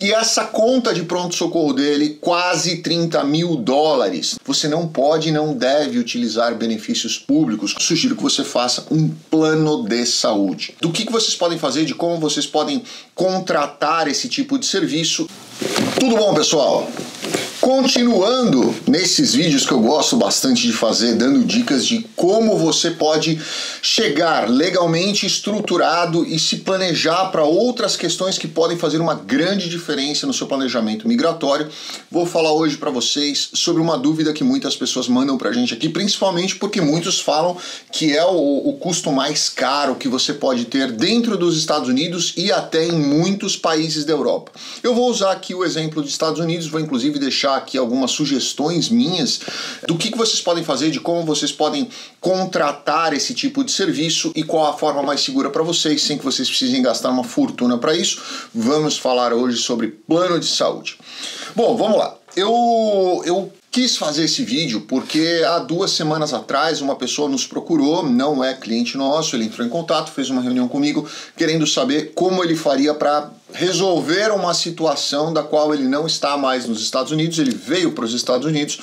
E essa conta de pronto-socorro dele, quase 30 mil dólares. Você não pode e não deve utilizar benefícios públicos. Sugiro que você faça um plano de saúde. Do que vocês podem fazer, de como vocês podem contratar esse tipo de serviço. Tudo bom, pessoal? Continuando nesses vídeos que eu gosto bastante de fazer, dando dicas de como você pode chegar legalmente estruturado e se planejar para outras questões que podem fazer uma grande diferença no seu planejamento migratório, vou falar hoje para vocês sobre uma dúvida que muitas pessoas mandam para a gente aqui, principalmente porque muitos falam que é o custo mais caro que você pode ter dentro dos Estados Unidos e até em muitos países da Europa. Eu vou usar aqui o exemplo dos Estados Unidos, vou inclusive deixar aqui algumas sugestões minhas do que vocês podem fazer, de como vocês podem contratar esse tipo de serviço e qual a forma mais segura para vocês, sem que vocês precisem gastar uma fortuna para isso. Vamos falar hoje sobre plano de saúde. Bom, vamos lá. Eu quis fazer esse vídeo porque há 2 semanas atrás uma pessoa nos procurou, não é cliente nosso, ele entrou em contato, fez uma reunião comigo, querendo saber como ele faria para resolver uma situação da qual ele não está mais nos Estados Unidos. Ele veio para os Estados Unidos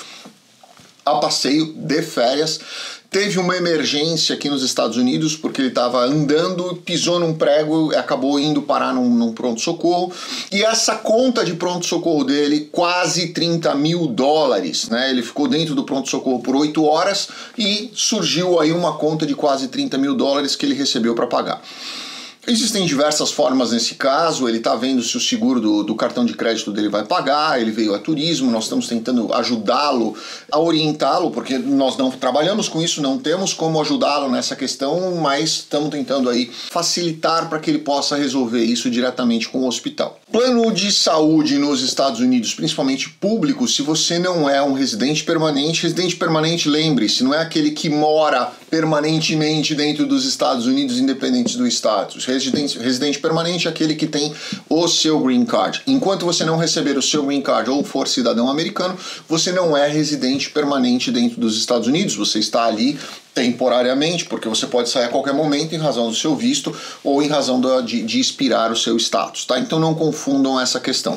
a passeio de férias, teve uma emergência aqui nos Estados Unidos porque ele estava andando, pisou num prego e acabou indo parar num pronto-socorro. E essa conta de pronto-socorro dele, quase 30 mil dólares, né? Ele ficou dentro do pronto-socorro por 8 horas e surgiu aí uma conta de quase 30 mil dólares que ele recebeu para pagar. Existem diversas formas nesse caso, ele está vendo se o seguro do cartão de crédito dele vai pagar, ele veio a turismo, nós estamos tentando ajudá-lo, a orientá-lo, porque nós não trabalhamos com isso, não temos como ajudá-lo nessa questão, mas estamos tentando aí facilitar para que ele possa resolver isso diretamente com o hospital. Plano de saúde nos Estados Unidos, principalmente público, se você não é um residente permanente, lembre-se, não é aquele que mora permanentemente dentro dos Estados Unidos, independente do status. Residente permanente é aquele que tem o seu green card. Enquanto você não receber o seu green card ou for cidadão americano, você não é residente permanente dentro dos Estados Unidos. Você está ali temporariamente, porque você pode sair a qualquer momento em razão do seu visto ou em razão de expirar o seu status, tá? Então não confundam essa questão.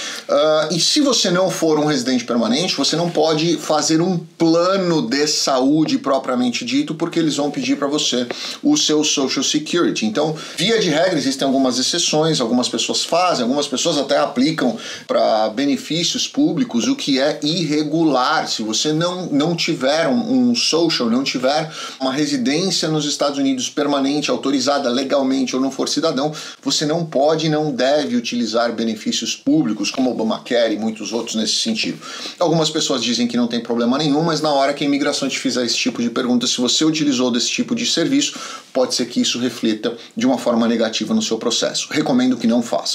E se você não for um residente permanente, você não pode fazer um plano de saúde propriamente dito, porque eles vão pedir para você o seu Social Security. Então, via de regra, existem algumas exceções, algumas pessoas fazem, algumas pessoas até aplicam para benefícios públicos, o que é irregular. Se você não tiver um social, não tiver uma residência nos Estados Unidos permanente, autorizada legalmente ou não for cidadão, você não pode e não deve utilizar benefícios públicos, como Obamacare e muitos outros nesse sentido. Algumas pessoas dizem que não tem problema nenhum, mas na hora que a imigração te fizer esse tipo de pergunta, se você utilizou desse tipo de serviço, pode ser que isso reflita de uma forma negativa no seu processo. Recomendo que não façam.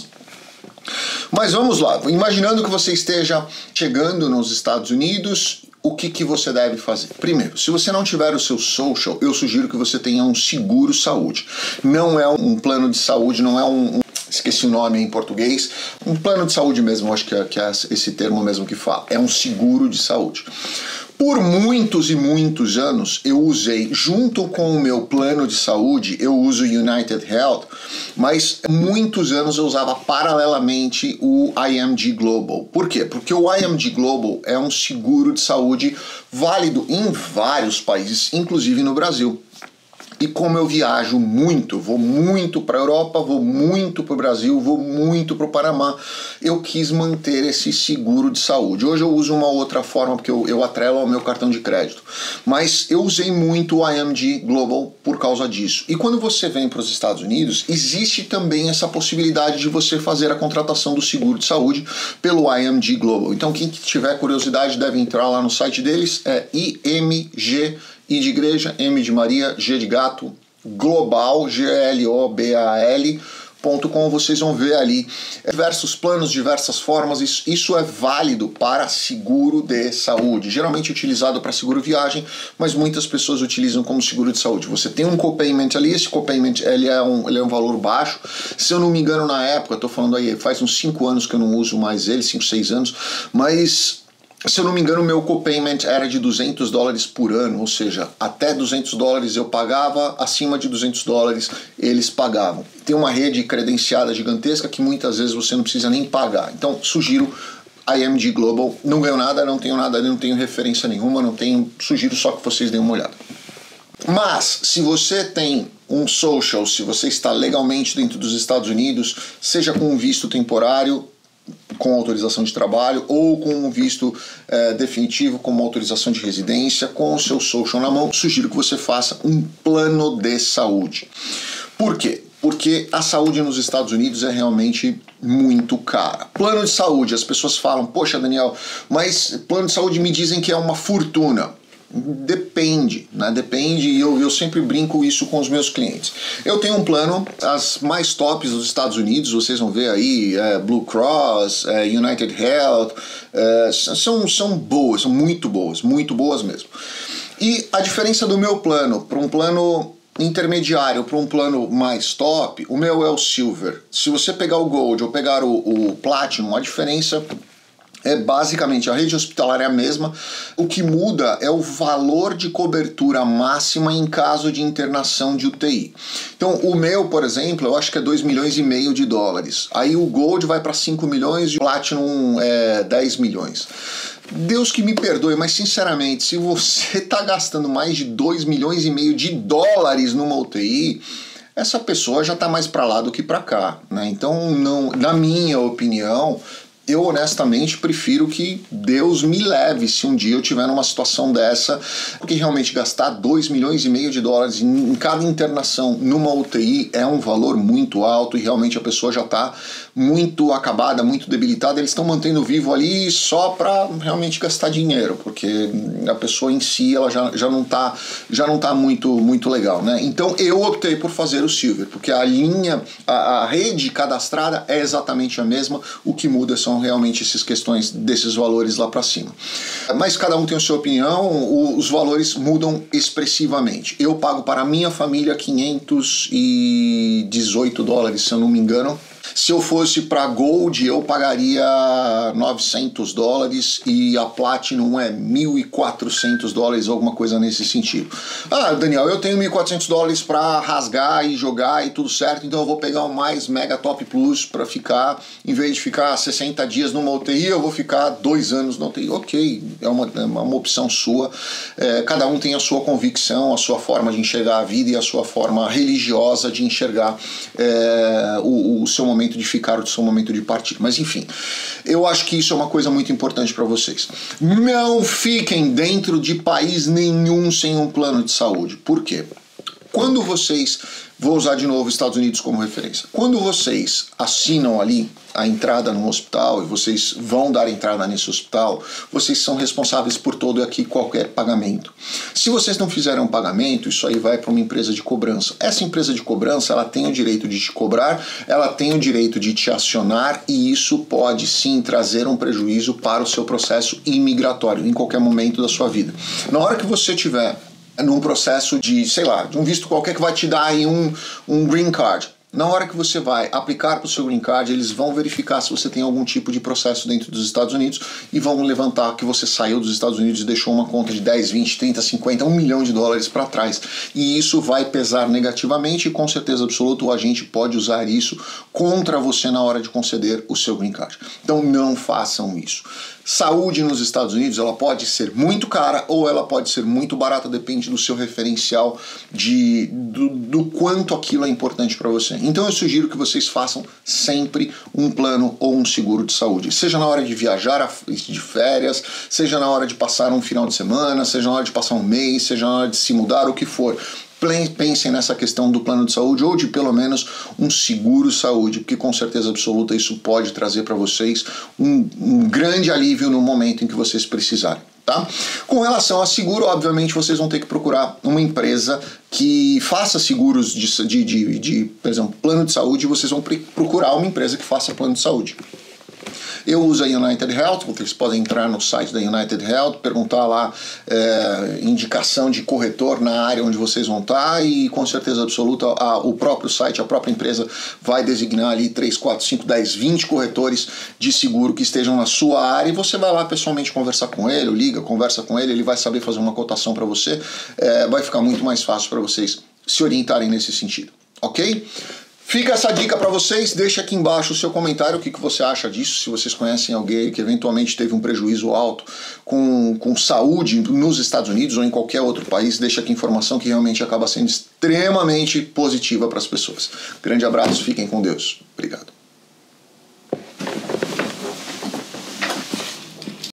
Mas vamos lá, imaginando que você esteja chegando nos Estados Unidos, o que você deve fazer? Primeiro, se você não tiver o seu social, eu sugiro que você tenha um seguro saúde. Não é um plano de saúde, não é esqueci o nome em português, um plano de saúde mesmo, acho que é esse termo mesmo que fala, é um seguro de saúde. Por muitos e muitos anos eu usei, junto com o meu plano de saúde, eu uso o United Health, mas muitos anos eu usava paralelamente o IMG Global. Por quê? Porque o IMG Global é um seguro de saúde válido em vários países, inclusive no Brasil. E como eu viajo muito, vou muito para a Europa, vou muito para o Brasil, vou muito para o Panamá, eu quis manter esse seguro de saúde. Hoje eu uso uma outra forma, porque eu atrelo ao meu cartão de crédito. Mas eu usei muito o IMG Global por causa disso. E quando você vem para os Estados Unidos, existe também essa possibilidade de você fazer a contratação do seguro de saúde pelo IMG Global. Então quem tiver curiosidade deve entrar lá no site deles, é IMG, I de igreja, M de Maria, G de gato, global, global.com, vocês vão ver ali diversos planos, diversas formas. Isso é válido para seguro de saúde, geralmente utilizado para seguro viagem, mas muitas pessoas utilizam como seguro de saúde. Você tem um copayment ali, esse copayment ele é um valor baixo. Se eu não me engano, na época, estou falando aí, faz uns 5 anos que eu não uso mais ele, 5, 6 anos, mas Se eu não me engano, o meu copayment era de $200 por ano, ou seja, até $200 eu pagava, acima de $200 eles pagavam. Tem uma rede credenciada gigantesca que muitas vezes você não precisa nem pagar. Então, sugiro IMG Global. Não ganho nada, não tenho nada, não tenho referência nenhuma, não tenho, sugiro só que vocês deem uma olhada. Mas, se você tem um social, se você está legalmente dentro dos Estados Unidos, seja com um visto temporário, com autorização de trabalho, ou com um visto definitivo, com uma autorização de residência, com o seu social na mão, sugiro que você faça um plano de saúde. Por quê? Porque a saúde nos Estados Unidos é realmente muito cara. Plano de saúde, as pessoas falam, poxa Daniel, mas plano de saúde me dizem que é uma fortuna. Depende, né? Depende, e eu sempre brinco isso com os meus clientes. Eu tenho um plano, as mais tops dos Estados Unidos, vocês vão ver aí, Blue Cross, United Health, são boas, são muito boas mesmo. E a diferença do meu plano para um plano intermediário, para um plano mais top, o meu é o Silver. Se você pegar o Gold ou pegar o Platinum, a diferença é basicamente a rede hospitalar é a mesma, o que muda é o valor de cobertura máxima em caso de internação de UTI. Então o meu, por exemplo, eu acho que é $2,5 milhões. Aí o Gold vai para 5 milhões e o Platinum é 10 milhões. Deus que me perdoe, mas sinceramente, se você está gastando mais de $2,5 milhões numa UTI, essa pessoa já está mais para lá do que para cá, né? Então, não, na minha opinião, eu honestamente prefiro que Deus me leve se um dia eu tiver numa situação dessa, porque realmente gastar $2,5 milhões em cada internação numa UTI é um valor muito alto e realmente a pessoa já está muito acabada, muito debilitada. Eles estão mantendo vivo ali só para realmente gastar dinheiro, porque a pessoa em si ela já não tá muito legal, né? Então eu optei por fazer o Silver, porque a rede cadastrada é exatamente a mesma, o que muda são realmente essas questões desses valores lá para cima. Mas cada um tem a sua opinião, os valores mudam expressivamente. Eu pago para a minha família $518, se eu não me engano. Se eu fosse para Gold, eu pagaria $900 e a Platinum é $1.400, alguma coisa nesse sentido. Ah, Daniel, eu tenho $1.400 para rasgar e jogar e tudo certo, então eu vou pegar o mais Mega Top Plus para ficar, em vez de ficar 60 dias numa UTI, eu vou ficar 2 anos na UTI. Ok, é uma opção sua. Cada um tem a sua convicção, a sua forma de enxergar a vida e a sua forma religiosa de enxergar o seu momento de ficar, o seu momento de partir. Mas enfim, eu acho que isso é uma coisa muito importante para vocês. Não fiquem dentro de país nenhum sem um plano de saúde. Por quê? Quando vocês, vou usar de novo Estados Unidos como referência, quando vocês assinam ali a entrada no hospital e vocês vão dar entrada nesse hospital, vocês são responsáveis por todo aqui qualquer pagamento. Se vocês não fizerem um pagamento, isso aí vai para uma empresa de cobrança. Essa empresa de cobrança, ela tem o direito de te cobrar, ela tem o direito de te acionar e isso pode sim trazer um prejuízo para o seu processo imigratório em qualquer momento da sua vida. Na hora que você tiver num processo de, sei lá, de um visto qualquer que vai te dar aí um green card. Na hora que você vai aplicar para o seu green card, eles vão verificar se você tem algum tipo de processo dentro dos Estados Unidos e vão levantar que você saiu dos Estados Unidos e deixou uma conta de 10, 20, 30, 50, $1 milhão para trás. E isso vai pesar negativamente e com certeza absoluta o agente pode usar isso contra você na hora de conceder o seu green card. Então não façam isso. Saúde nos Estados Unidos, ela pode ser muito cara ou ela pode ser muito barata, depende do seu referencial do quanto aquilo é importante para você. Então eu sugiro que vocês façam sempre um plano ou um seguro de saúde, seja na hora de viajar de férias, seja na hora de passar um final de semana, seja na hora de passar um mês, seja na hora de se mudar, o que for. Pensem nessa questão do plano de saúde ou de pelo menos um seguro saúde, porque com certeza absoluta isso pode trazer para vocês um grande alívio no momento em que vocês precisarem. Tá? Com relação a seguro, obviamente vocês vão ter que procurar uma empresa que faça seguros por exemplo, plano de saúde, vocês vão procurar uma empresa que faça plano de saúde. Eu uso a United Health, vocês podem entrar no site da United Health, perguntar lá indicação de corretor na área onde vocês vão estar e com certeza absoluta o próprio site, a própria empresa vai designar ali 3, 4, 5, 10, 20 corretores de seguro que estejam na sua área e você vai lá pessoalmente conversar com ele, ou liga, conversa com ele, ele vai saber fazer uma cotação para você, vai ficar muito mais fácil para vocês se orientarem nesse sentido, ok? Fica essa dica para vocês, deixa aqui embaixo o seu comentário, o que você acha disso, se vocês conhecem alguém que eventualmente teve um prejuízo alto com saúde nos Estados Unidos ou em qualquer outro país, deixa aqui informação que realmente acaba sendo extremamente positiva para as pessoas. Grande abraço, fiquem com Deus. Obrigado.